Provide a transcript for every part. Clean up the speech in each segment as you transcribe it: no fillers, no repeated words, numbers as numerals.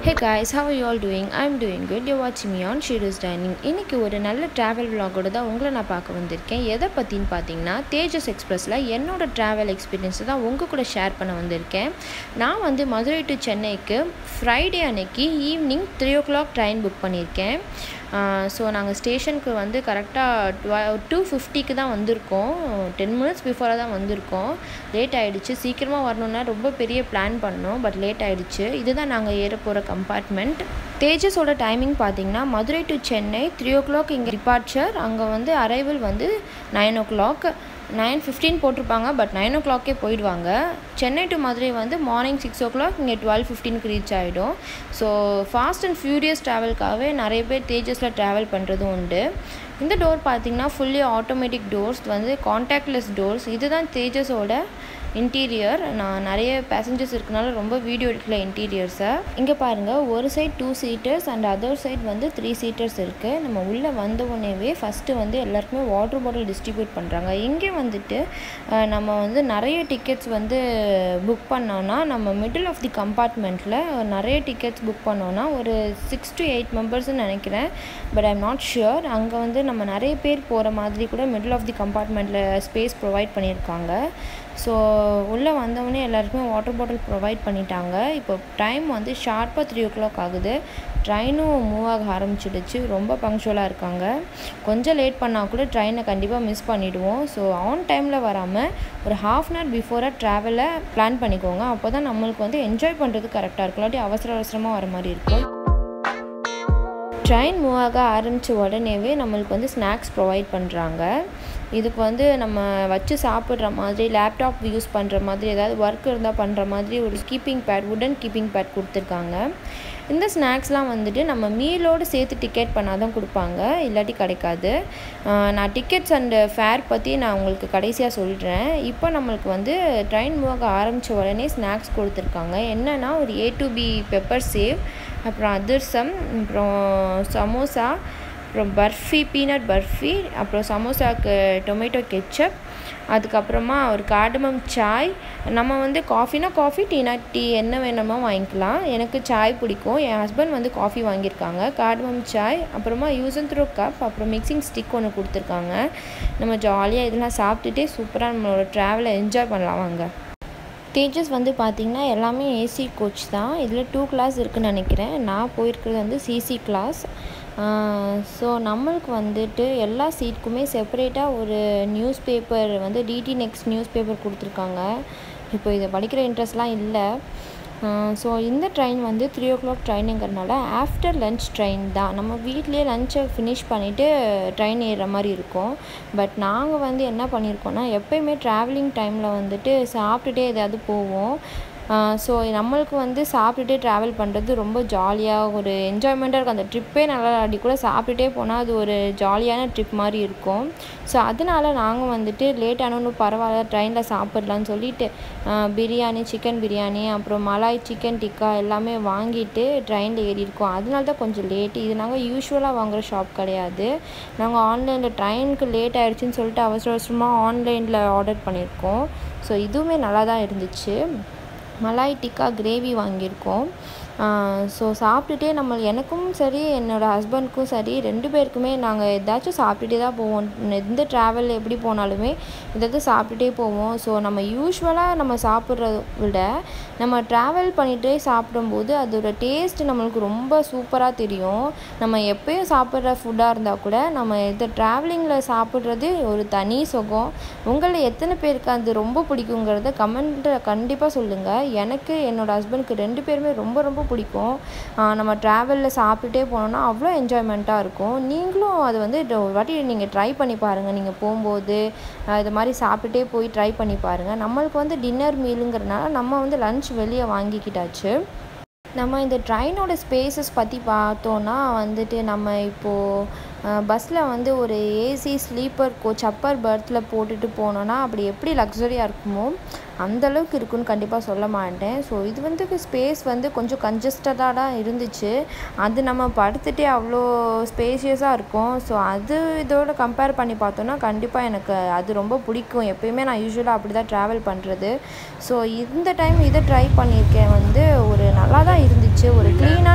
Hey guys, how are you all doing? I'm doing good. You're watching me on sheerusdining. இன்னைக்கு ஒரு நல்ல travel vlog-ஓட தான் உங்களை நான் பார்க்க வந்திருக்கேன். எதை பற்றின்னு பார்த்தீங்கன்னா தேஜஸ் எக்ஸ்பிரஸில் என்னோட ட்ராவல் எக்ஸ்பீரியன்ஸை தான் உங்கள் கூட ஷேர் பண்ண வந்திருக்கேன். நான் வந்து மதுரை டு சென்னைக்கு ஃப்ரைடே அன்னைக்கு ஈவினிங் 3 o'clock ட்ரெயின் புக் பண்ணியிருக்கேன். ஸோ நாங்கள் ஸ்டேஷனுக்கு வந்து கரெக்டாக 2:50க்கு தான் வந்திருக்கோம். 10 minutes பிஃபோராக தான் வந்திருக்கோம். லேட் ஆகிடுச்சு. சீக்கிரமாக வரணுன்னா ரொம்ப பெரிய பிளான் பண்ணோம், பட் லேட் ஆகிடுச்சு. இதுதான் நாங்கள் ஏற போகிற கம்பார்ட்மெண்ட். தேஜஸோட டைமிங் பார்த்தீங்கன்னா மதுரை டு சென்னை 3 o'clock இங்கே டிபார்ச்சர். அங்கே வந்து அரைவல் வந்து 9 o'clock. 9:15 போட்டிருப்பாங்க, பட் 9 o'clockே போயிடுவாங்க. சென்னை டு மதுரை வந்து மார்னிங் 6 o'clock, இங்கே 12:15க்கு ரீச் ஆகிடும். ஸோ ஃபாஸ்ட் அண்ட் ஃபியூரியஸ் ட்ராவல்காகவே நிறைய பேர் தேஜஸில் ட்ராவல் பண்ணுறதும் உண்டு. இந்த டோர் பார்த்திங்கன்னா ஃபுல்லி ஆட்டோமேட்டிக் டோர்ஸ் வந்து கான்டாக்ட்லெஸ் டோர்ஸ். இதுதான் தேஜஸோட இன்டீரியர். நான் நிறைய பேசஞ்சர்ஸ் இருக்கனால ரொம்ப வீடியோ எடுக்கல இன்டீரியர்ஸை. இங்கே பாருங்கள், ஒரு side 2 seaters and other side வந்து 3 seaters இருக்குது. நம்ம உள்ளே வந்த உடனேவே ஃபஸ்ட்டு வந்து எல்லாருக்குமே வாட்டர் பாட்டில் டிஸ்ட்ரிபியூட் பண்ணுறாங்க. இங்கே வந்துட்டு நம்ம வந்து நிறைய டிக்கெட்ஸ் வந்து புக் பண்ணோன்னா நம்ம மிடில் ஆஃப் தி கம்பார்ட்மெண்ட்டில் நிறைய டிக்கெட்ஸ் புக் பண்ணோன்னா ஒரு 6 to 8 members நினைக்கிறேன், பட் ஐம் நாட் ஷுர். அங்கே வந்து நம்ம நிறைய பேர் போகிற மாதிரி கூட மிடில் ஆஃப் தி கம்பார்ட்மெண்ட்டில் ஸ்பேஸ் ப்ரொவைட் பண்ணியிருக்காங்க. ஸோ உள்ளே வந்தவொடனே எல்லாருக்குமே வாட்டர் பாட்டில் ப்ரொவைட் பண்ணிட்டாங்க. இப்போ டைம் வந்து ஷார்ப்பாக 3 o'clock ஆகுது. ட்ரெயினும் மூவ் ஆக ஆரம்பிச்சிடுச்சு. ரொம்ப பங்க்சுவலாக இருக்காங்க. கொஞ்சம் லேட் பண்ணால் கூட ட்ரெயினை கண்டிப்பாக மிஸ் பண்ணிவிடுவோம். ஸோ ஆன் டைமில் வராமல் ஒரு ½ hour பிஃபோராக ட்ராவலை பிளான் பண்ணிக்கோங்க. அப்போ தான் நம்மளுக்கு வந்து என்ஜாய் பண்ணுறது கரெக்டாக இருக்கும். இல்லாட்டி அவசரமாக வர மாதிரி இருக்கும். ட்ரெயின் மூவ் ஆக ஆரம்பித்த உடனேவே நம்மளுக்கு வந்து ஸ்நாக்ஸ் ப்ரொவைட் பண்ணுறாங்க. இதுக்கு வந்து நம்ம வச்சு சாப்பிட்ற மாதிரி, லேப்டாப் யூஸ் பண்ணுற மாதிரி, ஏதாவது ஒர்க் இருந்தால் பண்ணுற மாதிரி ஒரு keeping pad, wooden keeping pad கொடுத்துருக்காங்க. இந்த ஸ்நாக்ஸ்லாம் வந்துட்டு நம்ம மீலோடு சேர்த்து டிக்கெட் பண்ணால் தான் கொடுப்பாங்க, இல்லாட்டி கிடைக்காது. நான் டிக்கெட்ஸ் அண்டு ஃபேர் பற்றி நான் உங்களுக்கு கடைசியாக சொல்கிறேன். இப்போ நம்மளுக்கு வந்து ட்ரெயின் மூவ் ஆக ஆரம்பித்த உடனே ஸ்நாக்ஸ் கொடுத்துருக்காங்க. என்னென்னா ஒரு A to B pepper sev, அப்புறம் அதிர்சம், அப்புறம் சமோசா, அப்புறம் பர்ஃபி, பீனட் பர்ஃபி, அப்புறம் சமோசாவுக்கு டொமேட்டோ கெச்சப், அதுக்கப்புறமா ஒரு கார்டமம் சாய். நம்ம வந்து காஃபினா காஃபி, டீனா டீ, என்ன வேணுமோ வாங்கிக்கலாம். எனக்கு சாய் பிடிக்கும். என் ஹஸ்பண்ட் வந்து காஃபி வாங்கியிருக்காங்க. கார்டமம் சாய், அப்புறமா யூஸ் அண்ட் த்ரோ கப், அப்புறம் மிக்சிங் ஸ்டிக் ஒன்று கொடுத்துருக்காங்க. நம்ம ஜாலியாக இதெல்லாம் சாப்பிட்டுட்டே சூப்பராக நம்மளோட ட்ராவலை என்ஜாய் பண்ணலாம் வாங்க. தேஜஸ் வந்து பார்த்திங்கன்னா எல்லாமே ஏசி கோச் தான். இதில் 2 class இருக்குதுன்னு நினைக்கிறேன். நான் போயிருக்கிறது வந்து சிசி கிளாஸ். ஸோ நம்மளுக்கு வந்துட்டு எல்லா சீட்டுக்குமே செப்பரேட்டாக ஒரு நியூஸ் பேப்பர் வந்து டிடி நெக்ஸ்ட் நியூஸ் பேப்பர் கொடுத்துருக்காங்க. இப்போ இதை படிக்கிற இன்ட்ரெஸ்ட்லாம் இல்லை. ஸோ இந்த ட்ரெயின் வந்து 3 o'clock ட்ரெயினுங்கிறதுனால ஆஃப்டர் லன்ச் ட்ரெயின் தான். நம்ம வீட்லேயே லன்ச்சை ஃபினிஷ் பண்ணிவிட்டு ட்ரெயின் ஏறுற மாதிரி இருக்கும். பட் நாங்கள் வந்து என்ன பண்ணியிருக்கோன்னா, எப்போயுமே ட்ராவலிங் டைமில் வந்துட்டு சாப்பிட்டுட்டே ஏதாவது போவோம். ஸோ நம்மளுக்கு வந்து சாப்பிட்டுட்டே ட்ராவல் பண்ணுறது ரொம்ப ஜாலியாக ஒரு என்ஜாய்மெண்ட்டாக இருக்கும். அந்த ட்ரிப்பே நல்லா ஆடி கூட சாப்பிட்டுட்டே போனால் அது ஒரு ஜாலியான ட்ரிப் மாதிரி இருக்கும். ஸோ அதனால் நாங்கள் வந்துட்டு லேட் ஆனாலும் பரவாயில்ல, ட்ரெயினில் சாப்பிட்லான்னு சொல்லிட்டு பிரியாணி, சிக்கன் பிரியாணி, அப்புறம் மலாய் சிக்கன் டிக்கா எல்லாமே வாங்கிட்டு ட்ரெயினில் ஏறியிருக்கோம். அதனால தான் கொஞ்சம் லேட்டு. இது நாங்கள் யூஸ்வலாக வாங்குகிற ஷாப் கிடையாது. நாங்கள் ஆன்லைனில் ட்ரெயினுக்கு லேட் ஆகிடுச்சின்னு சொல்லிட்டு அவசரமாக ஆன்லைனில் ஆர்டர் பண்ணியிருக்கோம். ஸோ இதுவுமே நல்லா தான் இருந்துச்சு. மலாய் டிக்கா கிரேவி வாங்கியிருக்கோம். ஸோ சாப்பிட்டுட்டே எனக்கும் சரி என்னோடய ஹஸ்பண்டுக்கும் சரி 2 பேருக்குமே நாங்கள் ஏதாச்சும் சாப்பிட்டுட்டே தான் போவோம். எந்த ட்ராவல் எப்படி போனாலுமே ஏதாவது சாப்பிட்டுட்டே போவோம். ஸோ நம்ம யூஸ்வலாக நம்ம சாப்பிட்றத விட நம்ம ட்ராவல் பண்ணிகிட்டே சாப்பிடும்போது அதோட டேஸ்ட்டு நம்மளுக்கு ரொம்ப சூப்பராக தெரியும். நம்ம எப்போயும் சாப்பிட்ற ஃபுட்டாக இருந்தால் கூட நம்ம இந்த ட்ராவலிங்கில் சாப்பிட்றது ஒரு தனி சுகம். உங்களில் எத்தனை பேருக்கு அது ரொம்ப பிடிக்குங்கிறத கமெண்ட்டில் கண்டிப்பாக சொல்லுங்கள். எனக்கு என்னோடய ஹஸ்பண்டுக்கு 2 பேருமே ரொம்ப பிடிக்கும். நம்ம ட்ராவலில் சாப்பிட்டுட்டே போனோன்னா அவ்வளோ என்ஜாய்மெண்ட்டாக இருக்கும். நீங்களும் அது வந்து ஒரு வாட்டி நீங்கள் ட்ரை பண்ணி பாருங்கள். நீங்கள் போகும்போது இது மாதிரி சாப்பிட்டுட்டே போய் ட்ரை பண்ணி பாருங்கள். நம்மளுக்கு வந்து டின்னர் மீலுங்கிறதுனால நம்ம வந்து லன்ச் வெளியே வாங்கிக்கிட்டாச்சு. நம்ம இந்த ட்ரெயினோட ஸ்பேசஸ் பற்றி பார்த்தோன்னா வந்துட்டு நம்ம இப்போது பஸ்ஸில் வந்து ஒரு ஏசி ஸ்லீப்பர் கோச் அப்பர் பர்த்தில் போட்டுட்டு போனோன்னா அப்படி எப்படி லக்ஸரியாக இருக்குமோ அந்தளவுக்கு இருக்குன்னு கண்டிப்பாக சொல்ல மாட்டேன். ஸோ இது வந்து ஸ்பேஸ் வந்து கொஞ்சம் கன்ஜஸ்டடாக தான் இருந்துச்சு. அது நம்ம படுத்துகிட்டே அவ்வளோ ஸ்பேஷியஸாக இருக்கும். ஸோ அது இதோட கம்பேர் பண்ணி பார்த்தோன்னா கண்டிப்பாக எனக்கு அது ரொம்ப பிடிக்கும். எப்போயுமே நான் யூஸ்வலாக அப்படி தான் ட்ராவல் பண்ணுறது. ஸோ இந்த டைம் இதை ட்ரை பண்ணியிருக்கேன். வந்து ஒரு நல்லா தான் இருந்துச்சு. ஒரு க்ளீனான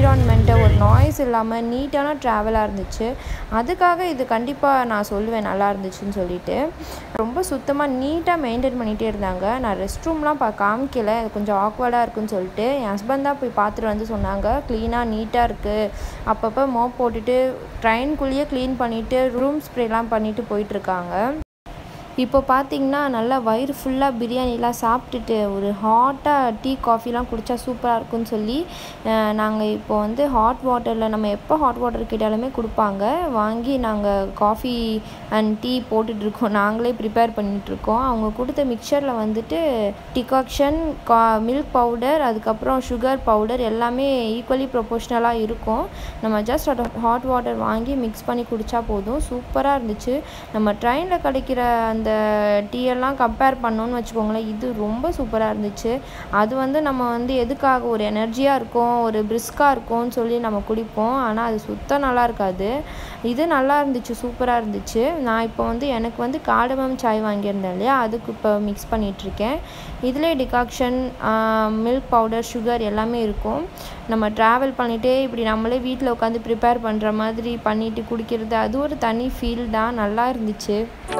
என்விரான்மெண்ட்டை ஒரு நாய்ஸ் இல்லாமல் நீட்டான ட்ராவலாக இருந்துச்சு. அதுக்காக இது கண்டிப்பாக நான் சொல்லுவேன் நல்லா இருந்துச்சுன்னு சொல்லிட்டு. ரொம்ப சுத்தமாக நீட்டாக மெயின்டைன் பண்ணிகிட்டே இருந்தாங்க. நான் ரெஸ்ட் ரூம்லாம் காமிக்கல, அது கொஞ்சம் ஆக்வர்டாக இருக்குன்னு சொல்லிட்டு என் ஹஸ்பண்ட் தான் போய் பார்த்துட்டு வந்து சொன்னாங்க, க்ளீனாக நீட்டாக இருக்குது, அப்பப்போ மோப் போட்டுட்டு ட்ரெயின்குள்ளேயே க்ளீன் பண்ணிவிட்டு ரூம் ஸ்ப்ரேலாம் பண்ணிவிட்டு போயிட்டுருக்காங்க. இப்போ பார்த்திங்கன்னா நல்லா வயிறு ஃபுல்லாக பிரியாணிலாம் சாப்பிட்டுட்டு ஒரு ஹாட்டாக டீ காஃபிலாம் குடித்தா சூப்பராக இருக்குன்னு சொல்லி நாங்கள் இப்போ வந்து ஹாட் வாட்டரில் நம்ம எப்போ ஹாட் வாட்டர் கேட்டாலுமே கொடுப்பாங்க, வாங்கி நாங்கள் காஃபி அண்ட் டீ போட்டுட்ருக்கோம், நாங்களே ப்ரிப்பேர் பண்ணிகிட்ருக்கோம். அவங்க கொடுத்த மிக்சரில் வந்துட்டு டிகாக்ஷன், மில்க் பவுடர், அதுக்கப்புறம் சுகர் பவுடர் எல்லாமே ஈக்குவலி ப்ரொபோஷ்னலாக இருக்கும். நம்ம ஜஸ்ட் ஹாட் வாட்டர் வாங்கி மிக்ஸ் பண்ணி குடித்தா போதும். சூப்பராக இருந்துச்சு. நம்ம ட்ரெயினில் கிடைக்கிற அந்த டீயெல்லாம் கம்பேர் பண்ணோன்னு வச்சுக்கோங்களேன், இது ரொம்ப சூப்பராக இருந்துச்சு. அது வந்து நம்ம வந்து எதுக்காக ஒரு எனர்ஜியாக இருக்கும், ஒரு பிரிஸ்காக இருக்கும்னு சொல்லி நம்ம குடிப்போம், ஆனால் அது சுத்தம் நல்லா இருக்காது. இது நல்லா இருந்துச்சு, சூப்பராக இருந்துச்சு. நான் இப்போ வந்து எனக்கு வந்து காடமம் சாய் வாங்கியிருந்தேன் இல்லையா, அதுக்கு இப்போ மிக்ஸ் பண்ணிகிட்ருக்கேன். இதிலே டிகாக்ஷன், மில்க் பவுடர், சுகர் எல்லாமே இருக்கும். நம்ம ட்ராவல் பண்ணிகிட்டே இப்படி நம்மளே வீட்டில் உட்காந்து ப்ரிப்பேர் பண்ணுற மாதிரி பண்ணிவிட்டு குடிக்கிறது, அது ஒரு தனி ஃபீல் தான். நல்லா இருந்துச்சு.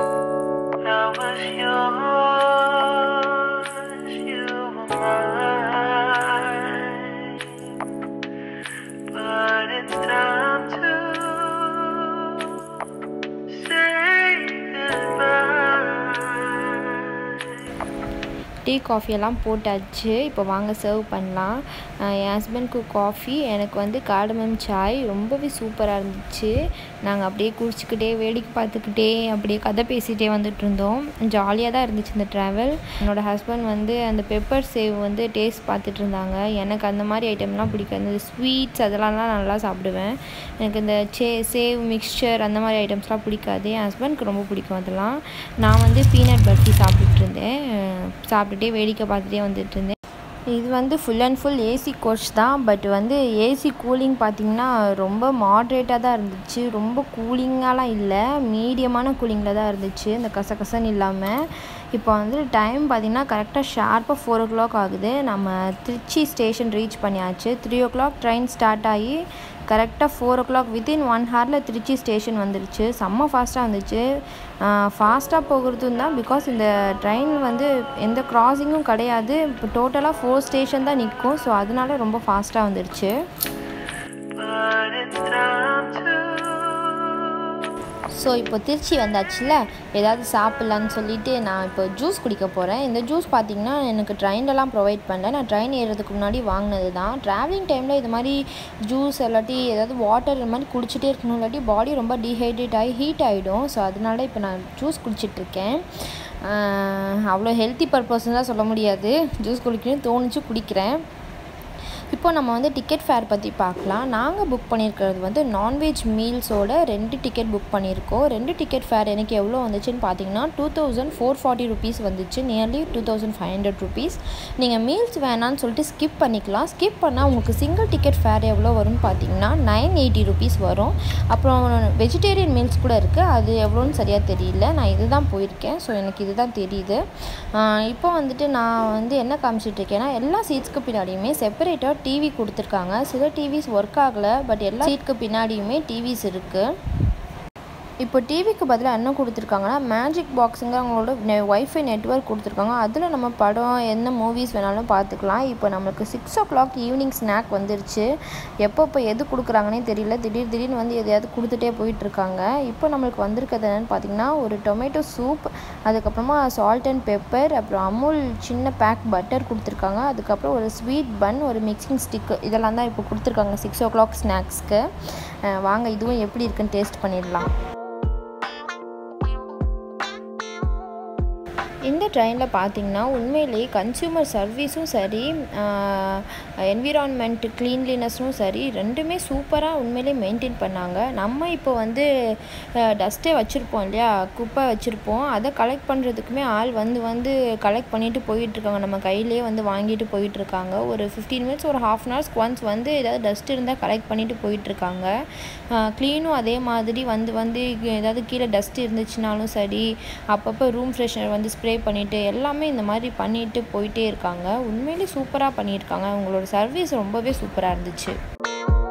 டீ காஃபியெல்லாம் போட்டாச்சு. இப்போ வாங்க சர்வ் பண்ணலாம். என் ஹஸ்பண்ட்க்கு காஃபி, எனக்கு வந்து காடமம் சாய். ரொம்பவே சூப்பராக இருந்துச்சு. நாங்கள் அப்படியே குடிச்சிக்கிட்டே வேடிக்கை பார்த்துக்கிட்டே அப்படியே கதை பேசிகிட்டே வந்துட்டு இருந்தோம். ஜாலியாக தான் இருந்துச்சு இந்த ட்ராவல். என்னோடய ஹஸ்பண்ட் வந்து அந்த பெப்பர் சேவ் வந்து டேஸ்ட் பார்த்துட்டு இருந்தாங்க. எனக்கு அந்த மாதிரி ஐட்டம்லாம் பிடிக்காது. இந்த ஸ்வீட்ஸ் அதெல்லாம் நல்லா சாப்பிடுவேன். எனக்கு இந்த சேவ் மிக்சர் அந்த மாதிரி ஐட்டம்ஸ்லாம் பிடிக்காது. என் ஹஸ்பண்ட்க்கு ரொம்ப பிடிக்கும் அதெல்லாம். நான் வந்து பீனட் பர்ஃபி சாப்பிட்டுட்டு இருந்தேன். சாப்பிட்டுட்டே வேடிக்கை பார்த்துட்டே வந்துட்டு இருந்தேன். இது வந்து full and full AC coach தான். பட் வந்து ஏசி கூலிங் பார்த்திங்கன்னா ரொம்ப மாட்ரேட்டாக தான் இருந்துச்சு. ரொம்ப கூலிங்காலாம் இல்லை, மீடியமான கூலிங்கில் தான் இருந்துச்சு, இந்த கசகசன்னு இல்லாமல். இப்போ வந்து டைம் பார்த்திங்கன்னா கரெக்டாக ஷார்ப்பாக 4 o'clock ஆகுது. நம்ம திருச்சி ஸ்டேஷன் ரீச் பண்ணியாச்சு. 3 o'clock ட்ரெயின் ஸ்டார்ட் ஆகி கரெக்டாக 4 o'clock within 1 hour Trichy station வந்துருச்சு. செம்ம ஃபாஸ்ட்டாக வந்துச்சு. ஃபாஸ்ட்டாக போகிறதும் தான், பிகாஸ் இந்த ட்ரெயின் வந்து எந்த க்ராசிங்கும் கிடையாது. இப்போ டோட்டலாக 4 ஸ்டேஷன் தான் நிற்கும். ஸோ அதனால ரொம்ப ஃபாஸ்ட்டாக வந்துருச்சு. ஸோ இப்போ திருச்சி வந்தாச்சுல, ஏதாவது சாப்பிட்லான்னு சொல்லிவிட்டு நான் இப்போ ஜூஸ் குடிக்க போகிறேன். இந்த ஜூஸ் பார்த்திங்கன்னா எனக்கு ட்ரெயின்லலாம் ப்ரொவைட் பண்ணல, நான் ட்ரெயின் ஏறுறதுக்கு முன்னாடி வாங்கினது தான். ட்ராவலிங் டைமில் இது மாதிரி ஜூஸ் இல்லாட்டி ஏதாவது வாட்டர் இந்த மாதிரி குடிச்சிட்டே இருக்கணும், இல்லாட்டி பாடி ரொம்ப டீஹைட்ரேட் ஆகி ஹீட் ஆகிடும். ஸோ அதனால இப்போ நான் ஜூஸ் குடிச்சிட்ருக்கேன். அவ்வளோ ஹெல்த்தி பர்பஸ்ன்னு தான் சொல்ல முடியாது, ஜூஸ் குடிக்கணும்னு தோணுச்சு, குடிக்கிறேன். இப்போ நம்ம வந்து டிக்கெட் ஃபேர் பற்றி பார்க்கலாம். நாங்கள் புக் பண்ணியிருக்கிறது வந்து நான்வெஜ் மீல்ஸோட 2 டிக்கெட் புக் பண்ணியிருக்கோம். 2 டிக்கெட் ஃபேர் எனக்கு எவ்வளோ வந்துச்சுன்னு பார்த்தீங்கன்னா 2440 rupees வந்துச்சு, நியர்லி 2500 rupees. நீங்கள் மீல்ஸ் வேணான்னு சொல்லிட்டு ஸ்கிப் பண்ணிக்கலாம். ஸ்கிப் பண்ணால் உங்களுக்கு சிங்கிள் டிக்கெட் ஃபேர் எவ்வளோ வரும்னு பார்த்தீங்கன்னா 980 rupees வரும். அப்புறம் வெஜிடேரியன் மீல்ஸ் கூட இருக்குது, அது எவ்வளோன்னு சரியாக தெரியல. நான் இது தான் போயிருக்கேன், ஸோ எனக்கு இது தான் தெரியுது. இப்போ வந்துட்டு நான் வந்து என்ன காமிச்சிட்ருக்கேன்னா, எல்லா சீட்ஸ்க்கு பின்னாடியுமே செப்பரேட்டாக டிவி கொடுத்துருக்காங்க. சில டிவிஸ் ஒர்க் ஆகலை, பட் எல்லா சீட்டுக்கு பின்னாடியுமே டிவிஸ் இருக்குது. இப்போ டிவிக்கு பதிலாக என்ன கொடுத்துருக்காங்கன்னா மேஜிக் பாக்ஸுங்க அவங்களோட ஒய்ஃபை நெட்வொர்க் கொடுத்துருக்காங்க. அதில் நம்ம படம் என்ன மூவிஸ் வேணாலும் பார்த்துக்கலாம். இப்போ நம்மளுக்கு 6 o'clock ஈவினிங் ஸ்நாக் வந்துருச்சு. எப்போ எது கொடுக்குறாங்கன்னே தெரியல, திடீர்னு வந்து எதையாவது கொடுத்துட்டே போயிட்டுருக்காங்க. இப்போ நம்மளுக்கு வந்திருக்கிறது என்னென்னு பார்த்தீங்கன்னா ஒரு டொமேட்டோ சூப், அதுக்கப்புறமா சால்ட் அண்ட் பெப்பர், அப்புறம் அமுல் சின்ன பேக் பட்டர் கொடுத்துருக்காங்க, அதுக்கப்புறம் ஒரு ஸ்வீட் பன், ஒரு மிக்சிங் ஸ்டிக்கு, இதெல்லாம் தான் இப்போ கொடுத்துருக்காங்க 6 o'clock ஸ்நாக்ஸ்க்கு. வாங்க இதுவும் எப்படி இருக்குன்னு டேஸ்ட் பண்ணிடலாம். இந்த ட்ரெயினில் பார்த்திங்கன்னா உண்மையிலேயே கன்சியூமர் சர்வீஸும் சரி, என்விரான்மெண்ட் க்ளீன்லினஸும் சரி, ரெண்டுமே சூப்பராக உண்மையிலே மெயின்டைன் பண்ணாங்க. நம்ம இப்போ வந்து டஸ்ட்டே வச்சுருப்போம் இல்லையா, குப்பை வச்சுருப்போம், அதை கலெக்ட் பண்ணுறதுக்குமே ஆள் வந்து கலெக்ட் பண்ணிவிட்டு போயிட்டுருக்காங்க. நம்ம கையிலே வந்து வாங்கிட்டு போயிட்டுருக்காங்க. ஒரு 15 minutes ஒரு ½ hour ஒன்ஸ் வந்து ஏதாவது டஸ்ட் இருந்தால் கலெக்ட் பண்ணிவிட்டு போயிட்டுருக்காங்க. க்ளீனும் அதே மாதிரி வந்து ஏதாவது கீழே டஸ்ட் இருந்துச்சுனாலும் சரி, அப்பப்போ ரூம் ஃப்ரெஷ்னர் வந்து ஸ்ப்ரே பண்ணிவிட்டு எல்லாமே இந்த மாதிரி பண்ணிட்டு போயிட்டே இருக்காங்க. உண்மையிலே சூப்பராக பண்ணியிருக்காங்க. அவங்களோட சர்வீஸ் ரொம்பவே சூப்பராக இருந்துச்சு.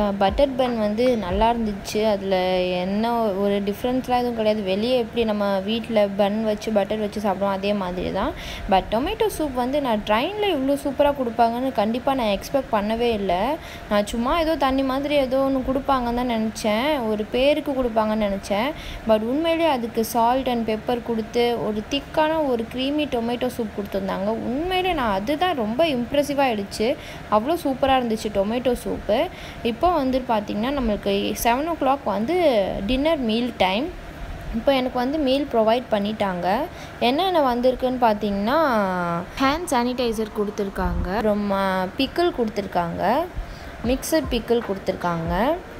பட்டர் பன் வந்து நல்லா இருந்துச்சு. அதில் என்ன ஒரு டிஃப்ரென்ஸ்லாம் எதுவும் கிடையாது. வெளியே எப்படி நம்ம வீட்டில் பன் வச்சு பட்டர் வச்சு சாப்பிடுவோம் அதே மாதிரி தான். பட் டொமேட்டோ சூப் வந்து நான் ட்ரெயினில் இவ்வளோ சூப்பராக கொடுப்பாங்கன்னு கண்டிப்பாக நான் எக்ஸ்பெக்ட் பண்ணவே இல்லை. நான் சும்மா ஏதோ தண்ணி மாதிரி ஏதோ ஒன்று கொடுப்பாங்கன்னு தான் நினச்சேன், ஒரு பேருக்கு கொடுப்பாங்கன்னு நினச்சேன். பட் உண்மையிலேயே அதுக்கு சால்ட் அண்ட் பெப்பர் கொடுத்து ஒரு திக்கான ஒரு க்ரீமி டொமேட்டோ சூப் கொடுத்துருந்தாங்க. உண்மையிலே நான் அதுதான் ரொம்ப இம்ப்ரெசிவாக ஆகிடுச்சு. அவ்வளோ சூப்பராக இருந்துச்சு டொமேட்டோ சூப்பு. இப்போ வந்து பார்த்திங்கன்னா நம்மளுக்கு 7 o'clock வந்து டின்னர் மீல் டைம். இப்போ எனக்கு வந்து மீல் ப்ரொவைட் பண்ணிட்டாங்க. என்னென்ன வந்திருக்குன்னு பார்த்தீங்கன்னா ஹேண்ட் சானிடைசர் கொடுத்துருக்காங்க, ரொம்ப பிக்கிள் கொடுத்துருக்காங்க, மிக்சட் பிக்கிள் கொடுத்துருக்காங்க.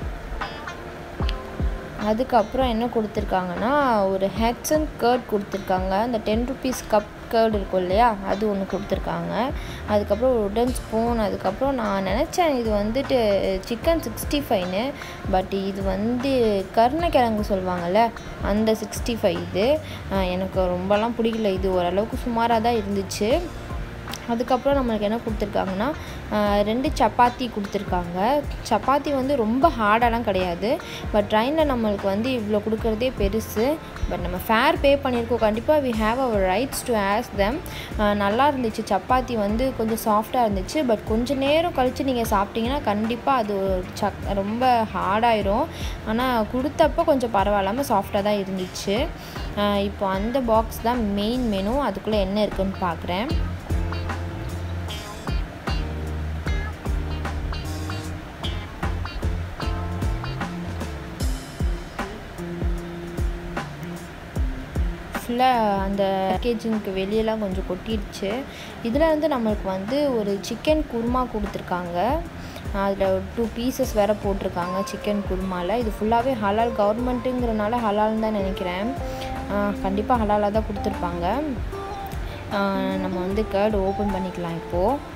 அதுக்கப்புறம் என்ன கொடுத்துருக்காங்கன்னா ஒரு ஹெட்ஸ் அண்ட் கர்ட் கொடுத்துருக்காங்க. அந்த 10 rupees கப் கர்டு இருக்கும் இல்லையா, அது ஒன்று கொடுத்துருக்காங்க. அதுக்கப்புறம் ஒரு உடன் ஸ்பூன். அதுக்கப்புறம் நான் நினச்சேன் இது வந்துட்டு சிக்கன் 65ன்னு, பட் இது வந்து கருணக்கிழங்கு சொல்லுவாங்கள்ல அந்த 65 இது. எனக்கு ரொம்பலாம் பிடிக்கல, இது ஓரளவுக்கு சுமாராக தான் இருந்துச்சு. அதுக்கப்புறம் நம்மளுக்கு என்ன கொடுத்துருக்காங்கன்னா 2 சப்பாத்தி கொடுத்துருக்காங்க. சப்பாத்தி வந்து ரொம்ப ஹார்டாலாம் கிடையாது. பட் ட்ரெயினில் நம்மளுக்கு வந்து இவ்வளோ கொடுக்குறதே பெருசு. பட் நம்ம ஃபேர் பே பண்ணியிருக்கோம், கண்டிப்பாக we have our rights to ask them. நல்லா இருந்துச்சு. சப்பாத்தி வந்து கொஞ்சம் சாஃப்டாக இருந்துச்சு. பட் கொஞ்சம் நேரம் கழித்து நீங்கள் சாப்பிட்டீங்கன்னா கண்டிப்பாக அது ரொம்ப ஹார்டாயிரும். ஆனால் கொடுத்தப்போ கொஞ்சம் பரவாயில்லாமல் சாஃப்டாக தான் இருந்துச்சு. இப்போ அந்த பாக்ஸ் தான் மெயின் மெனு. அதுக்குள்ளே என்ன இருக்குன்னு பார்க்குறேன். அந்த பேக்கேஜிங்க்கு வெளியெல்லாம் கொஞ்சம் கொட்டிடுச்சு. இதில் வந்து நம்மளுக்கு வந்து ஒரு சிக்கன் குருமா கொடுத்துருக்காங்க. அதில் 2 pieces வேறு போட்டிருக்காங்க சிக்கன் குருமாவில். இது ஃபுல்லாகவே ஹலால், கவர்மெண்ட்டுங்கிறனால ஹலால்னு தான் நினைக்கிறேன். கண்டிப்பாக ஹலாலாக தான் கொடுத்துருப்பாங்க. நம்ம வந்து கர்டு ஓப்பன் பண்ணிக்கலாம் இப்போது.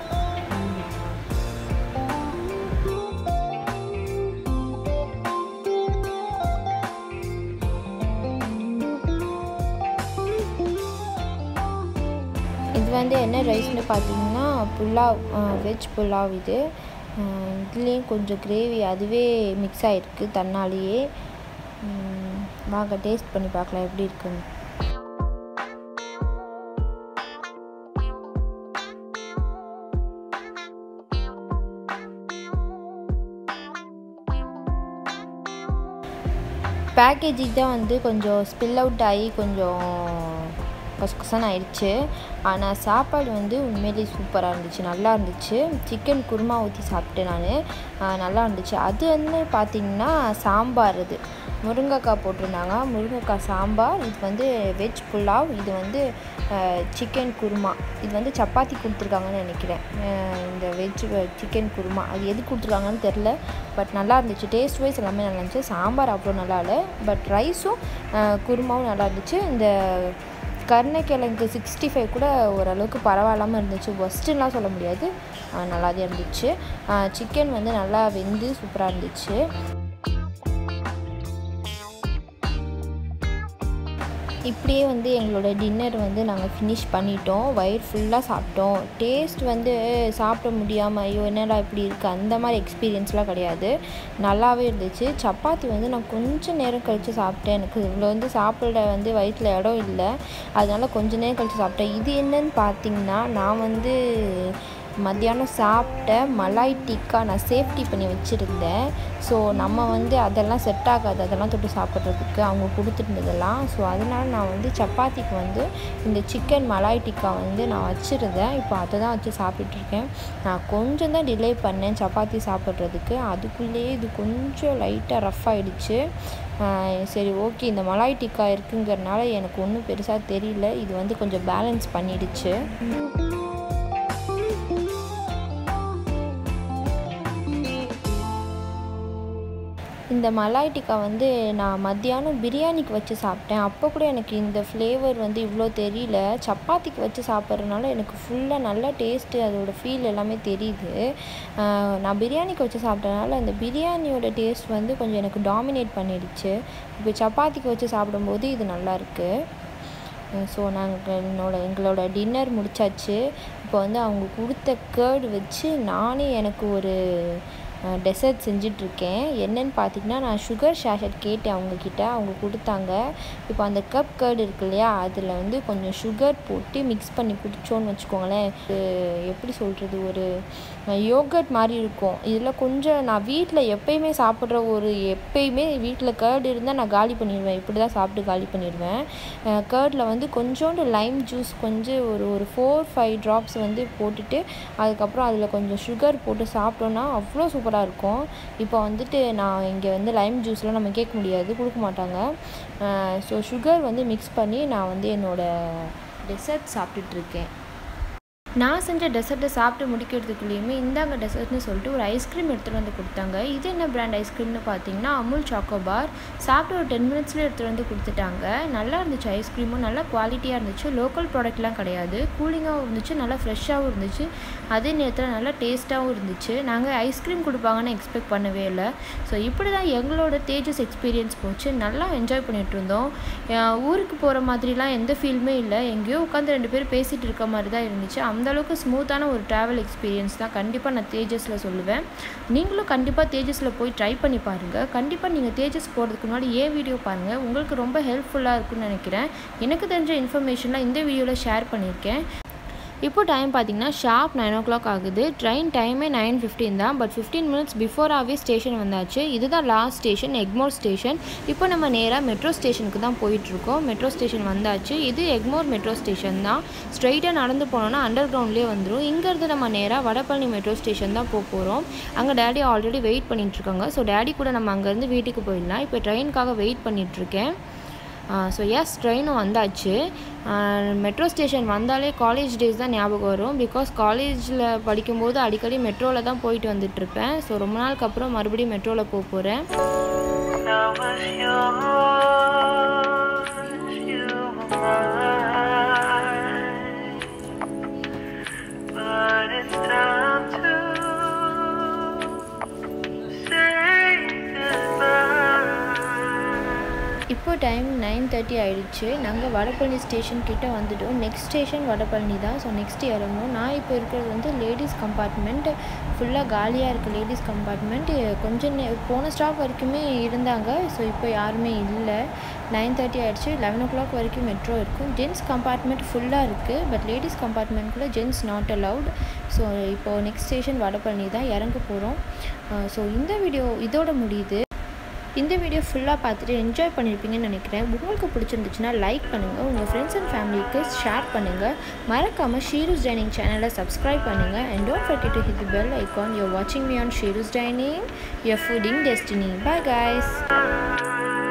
இது வந்து என்ன ரைஸ்னு பார்த்தீங்கன்னா புலாவ், வெஜ் புலாவ். இதுலேயும் கொஞ்சம் கிரேவி அதுவே மிக்ஸ் ஆகிருக்கு தன்னாலேயே. வாங்க டேஸ்ட் பண்ணி பார்க்கலாம் எப்படி இருக்குன்னு. பேக்கேஜிங் தான் வந்து கொஞ்சம் ஸ்பில் அவுட் ஆகி கொஞ்சம் கசகசன்னு ஆயிடுச்சு. ஆனால் சாப்பாடு வந்து உண்மையிலேயே சூப்பராக இருந்துச்சு, நல்லா இருந்துச்சு. சிக்கன் குருமா ஊற்றி சாப்பிட்டேன் நான், நல்லா இருந்துச்சு. அது வந்து பார்த்திங்கன்னா சாம்பார், இது முருங்கைக்காய் போட்டிருந்தாங்க, முருங்கைக்காய் சாம்பார். இது வந்து வெஜ் புலாவ். இது வந்து சிக்கன் குருமா. இது வந்து சப்பாத்தி கொடுத்துருக்காங்கன்னு நினைக்கிறேன். இந்த வெஜ் சிக்கன் குருமா அது எது கொடுத்துருக்காங்கன்னு தெரில. பட் நல்லா இருந்துச்சு. டேஸ்ட் வைஸ் எல்லாமே நல்லா இருந்துச்சு. சாம்பார் அவ்வளோ நல்லா இல்லை, பட் ரைஸும் குருமாவும் நல்லா இருந்துச்சு. இந்த கருணக்கிழங்கு 65 கூட ஓரளவுக்கு பரவாயில்லாமல் இருந்துச்சு. ஒஸ்ட்டுலாம் சொல்ல முடியாது, நல்லா தான் இருந்துச்சு. சிக்கன் வந்து நல்லா வெந்து சூப்பராக இருந்துச்சு. இப்படியே வந்து எங்களோட டின்னர் வந்து நாங்கள் ஃபினிஷ் பண்ணிட்டோம். வயிறு ஃபுல்லாக சாப்பிட்டோம். டேஸ்ட் வந்து சாப்பிட முடியாமல் ஐயோ என்னடா இப்படி இருக்குது அந்த மாதிரி எக்ஸ்பீரியன்ஸ்லாம் கிடையாது, நல்லாவே இருந்துச்சு. சப்பாத்தி வந்து நான் கொஞ்சம் நேரம் கழித்து சாப்பிட்டேன். எனக்கு இவ்வளோ வந்து சாப்பிட வந்து வயிற்றில் இடம் இல்லை, அதனால் கொஞ்சம் நேரம் கழித்து சாப்பிட்டேன். இது என்னன்னு பார்த்தீங்கன்னா நான் வந்து மத்தியானம் சாப்பிட்ட மலாய் டிக்கா நான் சேஃப்டி பண்ணி வச்சுருந்தேன். ஸோ நம்ம வந்து அதெல்லாம் செட் ஆகாது, அதெல்லாம் தொட்டு சாப்பிட்றதுக்கு அவங்க கொடுத்துருந்ததெல்லாம். ஸோ அதனால் நான் வந்து சப்பாத்திக்கு வந்து இந்த சிக்கன் மலாய் டிக்கா வந்து நான் வச்சுருந்தேன். இப்போ அதை தான் வச்சு சாப்பிட்டுருக்கேன். நான் கொஞ்சம் தான் டிலே பண்ணேன் சப்பாத்தி சாப்பிட்றதுக்கு, அதுக்குள்ளேயே இது கொஞ்சம் லைட்டாக ரஃப் ஆகிடுச்சு. சரி ஓகே, இந்த மலாய் டிக்கா இருக்குங்கிறனால எனக்கு ஒன்றும் பெருசாக தெரியல, இது வந்து கொஞ்சம் பேலன்ஸ் பண்ணிடுச்சு. இந்த மலாய் டிக்கா வந்து நான் மத்தியானம் பிரியாணிக்கு வச்சு சாப்பிட்டேன். அப்போ கூட எனக்கு இந்த ஃப்ளேவர் வந்து இவ்வளோ தெரியல. சப்பாத்திக்கு வச்சு சாப்பிட்றதுனால எனக்கு ஃபுல்லாக நல்ல டேஸ்ட்டு, அதோடய ஃபீல் எல்லாமே தெரியுது. நான் பிரியாணிக்கு வச்சு சாப்பிட்டதுனால அந்த பிரியாணியோட டேஸ்ட் வந்து கொஞ்சம் எனக்கு டாமினேட் பண்ணிடுச்சு. இப்போ சப்பாத்திக்கு வச்சு சாப்பிடும்போது இது நல்லாயிருக்கு. ஸோ நாங்கள் எங்களோட டின்னர் முடித்தாச்சு. இப்போ வந்து அவங்க கொடுத்த கர்டு வச்சு நானே எனக்கு ஒரு டெசர்ட் செஞ்சிட்ருக்கேன். என்னென்னு பார்த்தீங்கன்னா, நான் சுகர் ஷேஷட் கேட்டேன் அவங்கக்கிட்ட, அவங்க கொடுத்தாங்க. இப்போ அந்த கப் கர்டு இருக்கு இல்லையா, அதில் வந்து கொஞ்சம் சுகர் போட்டு மிக்ஸ் பண்ணி குடித்தோன்னு வச்சுக்கோங்களேன். எப்படி சொல்கிறது, ஒரு யோகர்ட் மாதிரி இருக்கும். இதில் கொஞ்சம் நான் வீட்டில் எப்பயுமே சாப்பிட்ற எப்பயுமே வீட்டில் கர்டு இருந்தால் நான் காலி பண்ணிடுவேன். இப்படி தான் சாப்பிட்டு காலி பண்ணிடுவேன். கர்டில் வந்து கொஞ்சோண்டு லைம் ஜூஸ் கொஞ்சம் ஒரு 4-5 ட்ராப்ஸ் வந்து போட்டுட்டு அதுக்கப்புறம் அதில் கொஞ்சம் சுகர் போட்டு சாப்பிட்டோன்னா அவ்வளோ சூப்பராக இருக்கும். இப்போ வந்துட்டு நான் இங்கே வந்து லைம் ஜூஸ்லாம் நம்ம கேட்க முடியாது, கொடுக்க மாட்டாங்க. ஸோ சுகர் வந்து மிக்ஸ் பண்ணி நான் வந்து என்னோடய டெசர்ட் சாப்பிட்டுட்ருக்கேன். நான் செஞ்ச டெசர்ட்டை சாப்பிட்டு முடிக்கிறதுக்குள்ளேயுமே இந்தாங்க டெசர்ட்னு சொல்லிட்டு ஒரு ஐஸ்கிரீம் எடுத்துகிட்டு வந்து கொடுத்தாங்க. இது என்ன பிராண்ட் ஐஸ்கிரீம்னு பார்த்தீங்கன்னா அமுல் சாக்கோபார். சாப்பிட்டு ஒரு 10 மினிட்ஸ்லேயே எடுத்துகிட்டு வந்து கொடுத்துட்டாங்க. நல்லா இருந்துச்சு, ஐஸ்கிரீமும் நல்லா குவாலிட்டியாக இருந்துச்சு. லோக்கல் ப்ராடக்ட்லாம் கிடையாது, கூலிங்காகவும் இருந்துச்சு, நல்லா ஃப்ரெஷ்ஷாகவும் இருந்துச்சு, அதே நேரத்தில் நல்லா டேஸ்ட்டாகவும் இருந்துச்சு. நாங்கள் ஐஸ்கிரீம் கொடுப்பாங்கன்னு எக்ஸ்பெக்ட் பண்ணவே இல்லை. ஸோ இப்படி தான் எங்களோட தேஜஸ் எக்ஸ்பீரியன்ஸ் போச்சு. நல்லா என்ஜாய் பண்ணிகிட்டு இருந்தோம். ஊருக்கு போகிற மாதிரிலாம் எந்த ஃபீல்மே இல்லை, எங்கேயோ உட்காந்து 2 பேர் பேசிகிட்டு இருக்க மாதிரி தான் இருந்துச்சு. அந்தளவுக்கு ஸ்மூத்தான ஒரு ட்ராவல் எக்ஸ்பீரியன்ஸ் தான் கண்டிப்பாக நான் தேஜஸில் சொல்லுவேன். நீங்களும் கண்டிப்பாக தேஜஸில் போய் ட்ரை பண்ணி பாருங்கள். கண்டிப்பாக நீங்கள் தேஜஸ் போகிறதுக்கு முன்னாடி வீடியோ பாருங்கள், உங்களுக்கு ரொம்ப ஹெல்ப்ஃபுல்லாக இருக்குன்னு நினைக்கிறேன். எனக்கு தெரிஞ்ச இன்ஃபர்மேஷன்லாம் இந்த வீடியோவில் ஷேர் பண்ணியிருக்கேன். இப்போ டைம் பார்த்திங்கன்னா ஷார்ப் 9 o'clock ஆகுது. ட்ரெயின் டைமே 9:15 தான். பட் 15 மினிட்ஸ் பிஃபோராகவே ஸ்டேஷன் வந்தாச்சு. இதுதான் லாஸ்ட் ஸ்டேஷன், எக்மோர் ஸ்டேஷன். இப்போ நம்ம நேராக மெட்ரோ ஸ்டேஷனுக்கு தான் போயிட்டுருக்கோம். மெட்ரோ ஸ்டேஷன் வந்தாச்சு. இது எக்மோர் மெட்ரோ ஸ்டேஷன் தான். ஸ்ட்ரெயிட்டாக நடந்து போனோன்னா அண்டர் கிரவுண்ட்லேயே வந்துடும். இங்கேருந்து நம்ம நேராக வடபழனி மெட்ரோ ஸ்டேஷன் தான் போகிறோம். அங்கே டேடி ஆல்ரெடி வெயிட் பண்ணிகிட்ருக்காங்க. ஸோ டேடி கூட நம்ம அங்கேருந்து வீட்டுக்கு போயிடலாம். இப்போ ட்ரெயினுக்காக வெயிட் பண்ணிகிட்ருக்கேன். ஸோ எஸ், ட்ரெயினும் வந்தாச்சு. மெட்ரோ ஸ்டேஷன் வந்தாலே காலேஜ் டேஸ் தான் ஞாபகம் வரும். பிகாஸ் காலேஜில் படிக்கும்போது அடிக்கடி மெட்ரோவில் தான் போயிட்டு வந்துட்டுருப்பேன். ஸோ ரொம்ப நாளுக்கு அப்புறம் மறுபடியும் மெட்ரோவில் போகிறேன். இப்போ டைம் 9:30 ஆகிடுச்சு. நாங்கள் வடபழனி ஸ்டேஷன் கிட்டே வந்துவிட்டோம். நெக்ஸ்ட் ஸ்டேஷன் வடபழனி தான். ஸோ நெக்ஸ்ட்டு இறங்கணும். நான் இப்போ இருக்கிறது வந்து லேடிஸ் கம்பார்ட்மெண்ட். ஃபுல்லாக காலியாக இருக்குது லேடிஸ் கம்பார்ட்மெண்ட். கொஞ்சம் போன ஸ்டாப் வரைக்குமே இருந்தாங்க. ஸோ இப்போ யாருமே இல்லை. 9:30 ஆகிடுச்சு. 11 o'clock வரைக்கும் மெட்ரோ இருக்கும். ஜென்ட்ஸ் கம்பார்ட்மெண்ட் ஃபுல்லாக இருக்குது. பட் லேடிஸ் கம்பார்ட்மெண்ட்டில் ஜென்ட்ஸ் நாட் அலவுட். ஸோ இப்போது நெக்ஸ்ட் ஸ்டேஷன் வடபழனி தான், இறங்க போகிறோம். ஸோ இந்த வீடியோ இதோட முடியுது. இந்த வீடியோ ஃபுல்லாக பார்த்துட்டு என்ஜாய் பண்ணியிருப்பீங்கன்னு நினைக்கிறேன். உங்களுக்கு பிடிச்சிருந்துச்சுன்னா லைக் பண்ணுங்கள், உங்கள் ஃப்ரெண்ட்ஸ் அண்ட் ஃபேமிலிக்கு ஷேர் பண்ணுங்கள். மறக்காமல் ஷீரூஸ் டைனிங் சேனலை சப்ஸ்கிரைப் பண்ணுங்கள். And don't forget to hit the bell icon. You're watching me on Sheerus Dining, your fooding destiny. Bye guys.